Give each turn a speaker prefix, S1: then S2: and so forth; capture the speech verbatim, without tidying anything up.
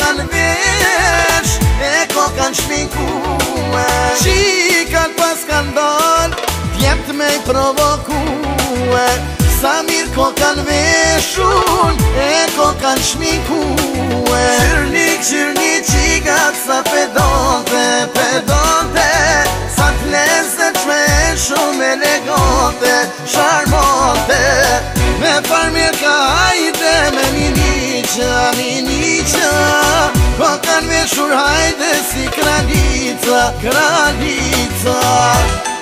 S1: kokan vesh, e kokan shminkue. Qikat pas kan dal, djept me i provokue. Sa mirë kokan veshun, e kokan shminkue. Qyrni, qyrni qikat sa pedonte, pedonte. Sa t'leze qme shumë elegante, charmante. Me farmir ka hajde, me miniqa, miniqa. Kokan veshur hajde si kraljica, kraljica.